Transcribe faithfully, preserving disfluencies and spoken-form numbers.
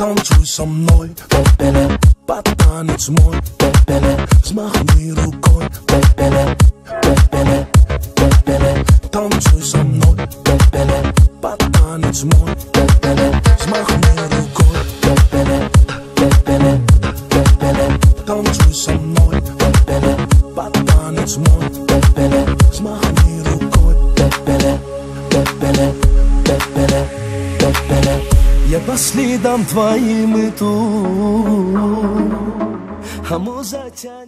Танцуй со мной, пепеле, под танец мой, пепеле, взмахни рукой, пепеле, пепеле, пепеле. Танцуй со мной, пепеле, под танец мой, пепеле, взмахни рукой, пепеле, пепеле, пепеле. Танцуй со мной, пепеле, под танец мой, пепеле, взмахни рукой, пепеле, пепеле, пепеле, пепеле. Я по следам твоим иду, а муза тянет.